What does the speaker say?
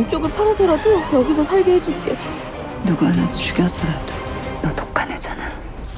이쪽을 팔아서라도 여기서 살게 해줄게. 누구 하나 죽여서라도 너 독한 애잖아.